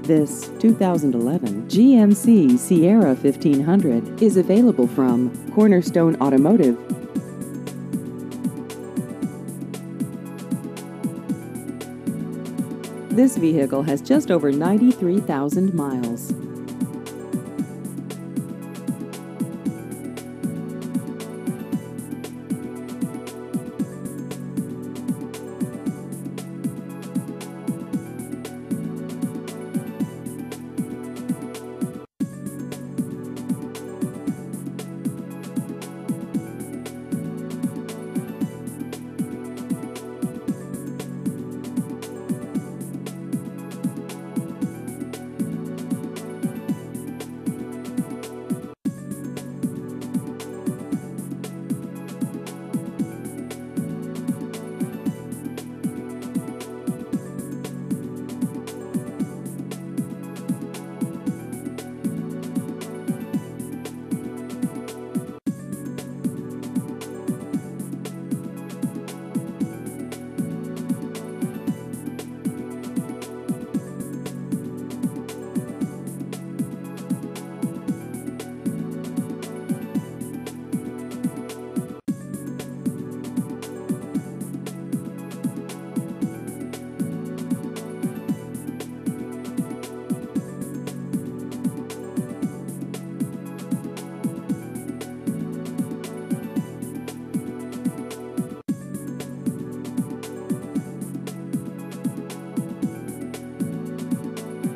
This 2011 GMC Sierra 1500 is available from Cornerstone Automotive. This vehicle has just over 93,000 miles.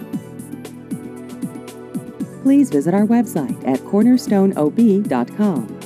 Please visit our website at cornerstoneob.com.